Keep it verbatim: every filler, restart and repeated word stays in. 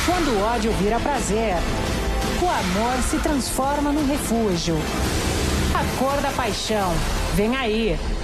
Quando o ódio vira prazer, o amor se transforma num refúgio. A cor da paixão. Vem aí.